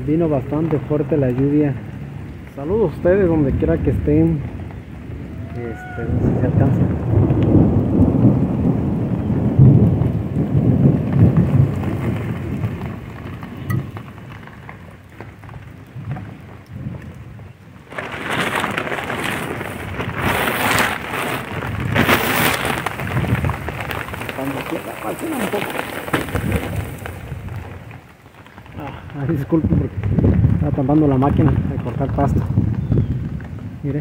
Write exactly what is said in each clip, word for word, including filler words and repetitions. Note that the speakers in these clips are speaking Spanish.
vino bastante fuerte la lluvia. Saludos a ustedes donde quiera que estén. Este, no sé si se alcanza. Un poco. Ah, disculpen porque estaba tapando la máquina de cortar pasto. Mire,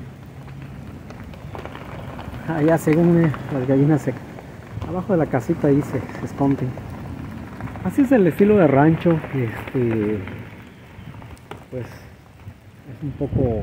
allá según eh, las gallinas se, abajo de la casita ahí se, se esconden. Así es el estilo de rancho. Este, pues es un poco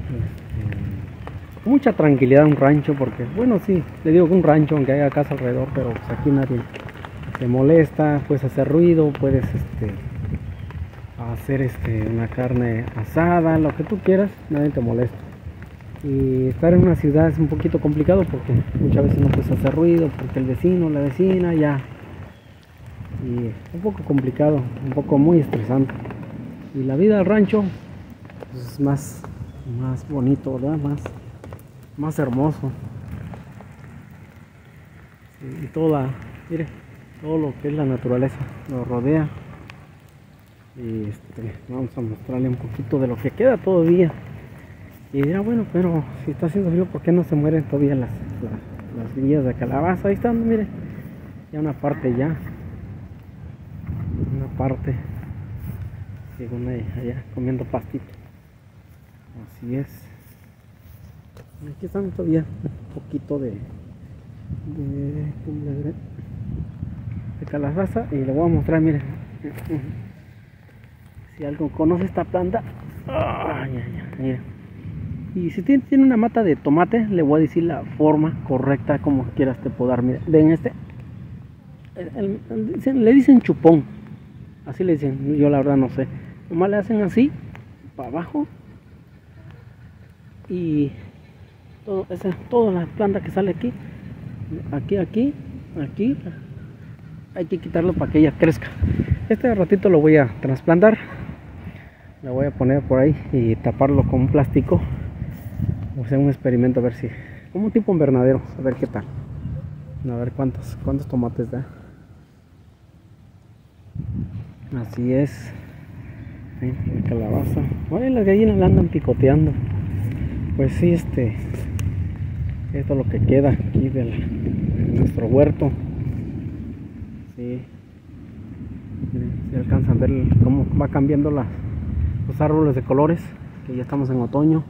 este, mucha tranquilidad un rancho, porque bueno, sí, le digo que un rancho aunque haya casa alrededor, pero pues aquí nadie te molesta. Puedes hacer ruido, puedes este hacer este una carne asada, lo que tú quieras, nadie te molesta. Y estar en una ciudad es un poquito complicado porque muchas veces no puedes hacer ruido porque el vecino, la vecina, ya, y un poco complicado, un poco muy estresante. Y la vida del rancho pues, es más más bonito, ¿verdad? Más más hermoso. Y toda, mire, todo lo que es la naturaleza lo rodea. Y este, vamos a mostrarle un poquito de lo que queda todavía. Y dirá, bueno, pero si está haciendo frío, ¿por qué no se mueren todavía las, las, las grillas de calabaza? Ahí están, mire, ya una parte ya, una parte, según ahí, allá comiendo pastito. Así es. Aquí están todavía un poquito de de, de calabaza, y le voy a mostrar, mire. Si algo conoce esta planta, ay, ay, ay, mira. Y si tiene, tiene una mata de tomate, le voy a decir la forma correcta como quieras te puedo dar. Mira, ven este, el, el, el, le dicen chupón, así le dicen, yo la verdad no sé. Nomás le hacen así, para abajo, y todo, esa, toda la planta que sale aquí, aquí, aquí, aquí, hay que quitarlo para que ella crezca. Este ratito lo voy a trasplantar. Le voy a poner por ahí y taparlo con un plástico. O sea, un experimento a ver si, como un tipo invernadero, a ver qué tal. A ver cuántos, cuántos tomates da. Así es. ¿Sí? La calabaza. Ay, las gallinas la andan picoteando. Pues sí, este, esto es lo que queda aquí del, de nuestro huerto. Sí. Si alcanzan a ver cómo va cambiando las, los árboles de colores, que ya estamos en otoño.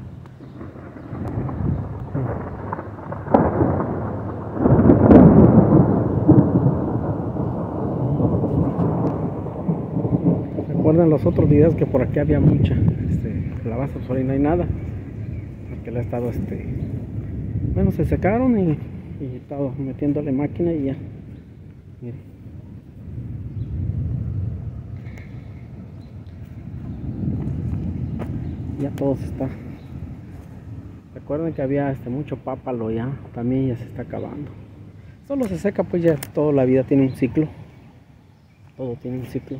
Recuerden los otros videos que por aquí había mucha este, calabaza, pues ahora no hay nada, porque le he estado este, bueno, se secaron y, y he estado metiéndole máquina y ya. Miren. Ya todo se está. Recuerden que había este mucho pápalo, ya también ya se está acabando. Solo se seca, pues ya toda la vida tiene un ciclo. Todo tiene un ciclo.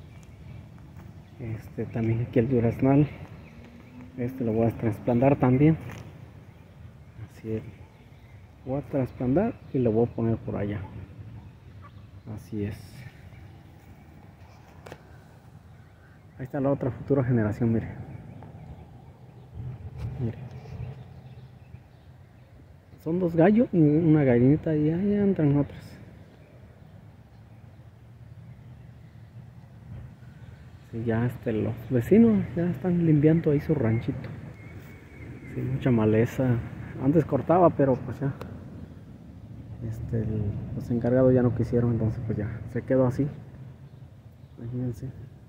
Este también aquí el duraznal. Este lo voy a trasplantar también. Así es. Voy a trasplantar y lo voy a poner por allá. Así es. Ahí está la otra futura generación, mire. Mire. Son dos gallos y una gallinita, y ahí entran otras. Sí, ya este, los vecinos ya están limpiando ahí su ranchito. Sí, mucha maleza. Antes cortaba, pero pues ya este, el, los encargados ya no quisieron, entonces pues ya se quedó así. Imagínense.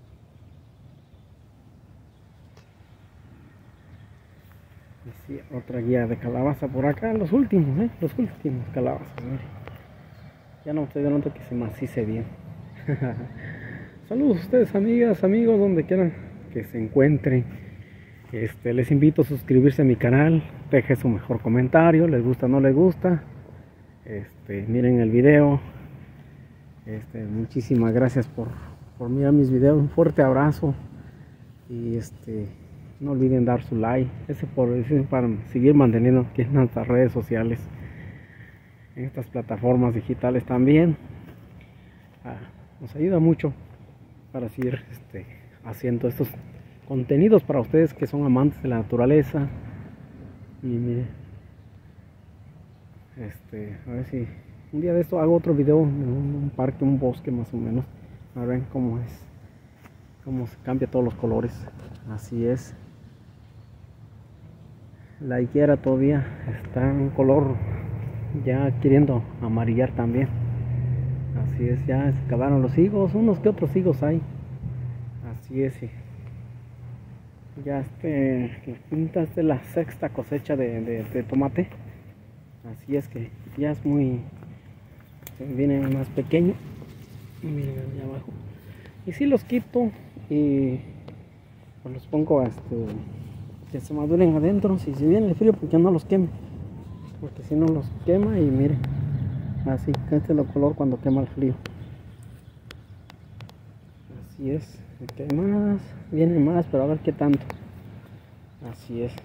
Y sí, otra guía de calabaza por acá, los últimos, ¿eh? Los últimos calabazas, mire. Ya no me estoy dando que se macice bien. Saludos a ustedes, amigas, amigos, donde quieran que se encuentren. Este, les invito a suscribirse a mi canal, deje su mejor comentario, les gusta o no les gusta. Este, miren el video. Este, muchísimas gracias por, por mirar mis videos. Un fuerte abrazo. Y este, no olviden dar su like. Ese por ese para seguir manteniendo aquí en nuestras redes sociales, en estas plataformas digitales también. Ah, nos ayuda mucho para seguir este, haciendo estos contenidos para ustedes que son amantes de la naturaleza. Y mire, este, a ver si un día de esto hago otro video de un, un parque, un bosque más o menos. A ver cómo es, cómo se cambia todos los colores. Así es. La higuera todavía está en un color ya queriendo amarillar también. Así es, ya se acabaron los higos, unos que otros higos hay. Así es. Ya este, esta es la sexta cosecha de, de, de tomate. Así es que ya es muy, viene más pequeño. Miren allá abajo. Y si los quito y pues los pongo este, que se maduren adentro. Si se viene el frío, porque no los queme, porque si no los quema. Y miren, así, este es el color cuando quema el frío. Así es, que hay más, vienen más, pero a ver qué tanto. Así es.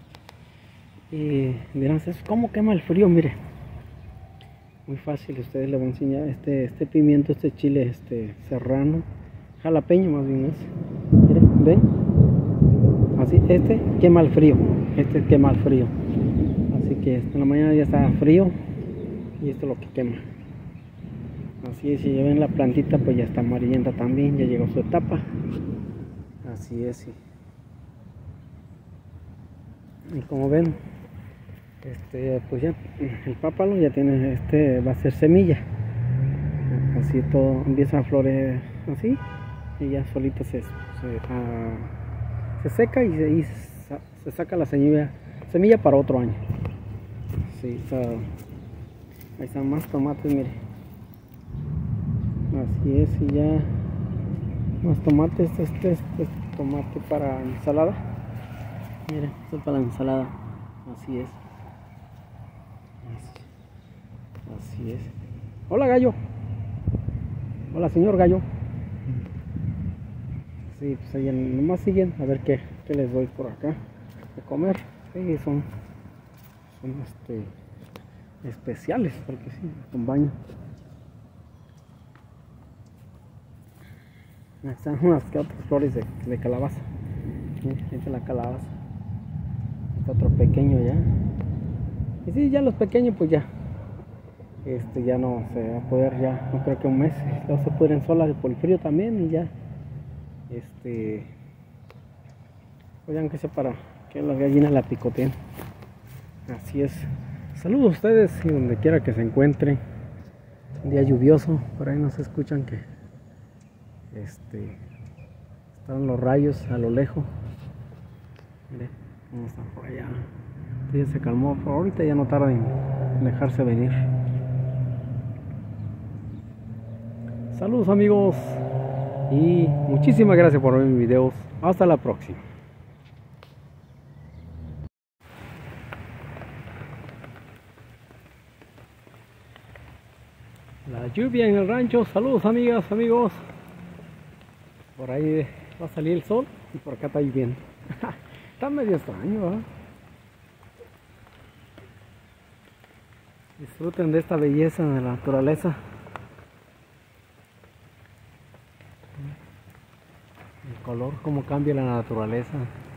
Y dirán, ¿cómo quema el frío? Mire, muy fácil. Ustedes les voy a enseñar este, este pimiento, este chile este serrano, jalapeño más bien es. Miren, ven, así, este quema el frío, este quema el frío. Así que en la mañana ya está frío y esto es lo que quema. Así es, si ya ven la plantita, pues ya está amarillenta también, ya llegó su etapa. Así es. Y, y como ven, este, pues ya el pápalo ya tiene, este va a ser semilla. Así todo empieza a florecer así y ya solito se, se, uh, se seca y, se, y se saca la semilla, semilla para otro año. Sí, so, ahí están más tomates, mire. Así es, y ya más tomates. Este, este es tomate para ensalada. Miren, esto es para la ensalada. Así es. Así, así es. Hola, gallo. Hola, señor gallo. Sí, pues ahí nomás siguen a ver qué, qué les doy por acá de comer. Sí, son, son este, especiales porque sí, acompañan. Están unas que otras flores de, de calabaza. Esta es la calabaza. Está otro pequeño ya. Y sí, ya los pequeños pues ya. Este ya no se va a poder, ya no creo que un mes. No se pudren solas por el frío también y ya. Este. Pues aunque sea para que las gallinas la picoteen. Así es. Saludos a ustedes y donde quiera que se encuentren. Un día lluvioso, por ahí nos escuchan que este están los rayos a lo lejos. Mire cómo están por allá. Ya se calmó, pero ahorita ya no tarda en dejarse venir. Saludos amigos y muchísimas gracias por ver mis videos. Hasta la próxima. La lluvia en el rancho. Saludos amigas, amigos. Por ahí va a salir el sol y por acá está lloviendo. Está medio extraño, ¿verdad? Disfruten de esta belleza de la naturaleza. El color, cómo cambia la naturaleza.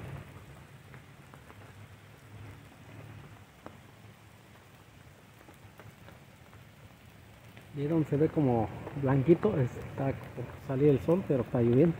Vieron, se ve como blanquito, está por salir el sol, pero está lloviendo.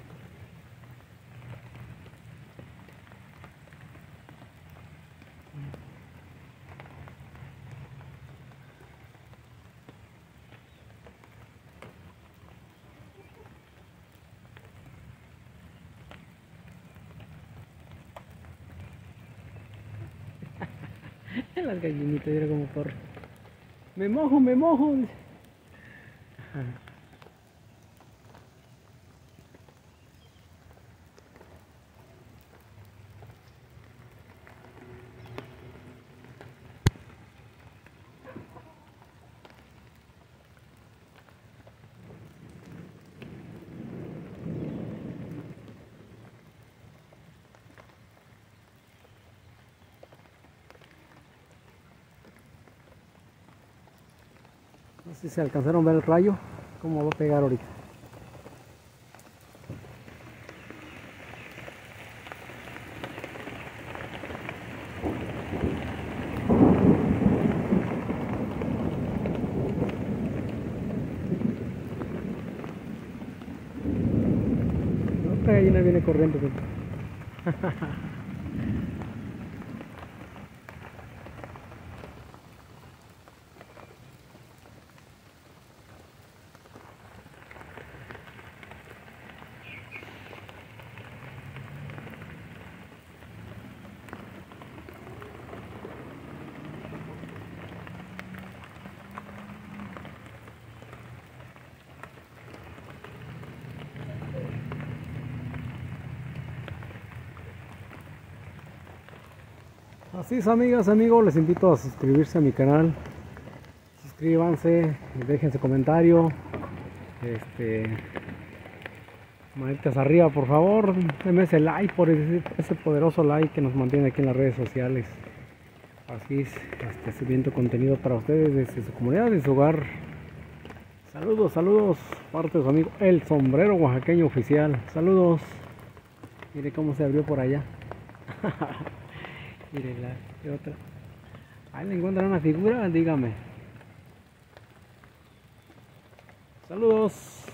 Las gallinitas, mira como corre. Me mojo, me mojo. Ajá. No sé si se alcanzaron a ver el rayo, cómo va a pegar ahorita. Otra gallina viene corriendo. Así es, amigas, amigos, les invito a suscribirse a mi canal. Suscríbanse, dejen su comentario, este, manitas arriba por favor, denme ese like, por ese, ese poderoso like que nos mantiene aquí en las redes sociales. Así es, este, subiendo contenido para ustedes desde su comunidad, desde su hogar. Saludos, saludos, parte de su amigo El Sombrero Oaxaqueño Oficial. Saludos. Mire cómo se abrió por allá. Mire la otra. Ahí le encuentran una figura, dígame. Saludos.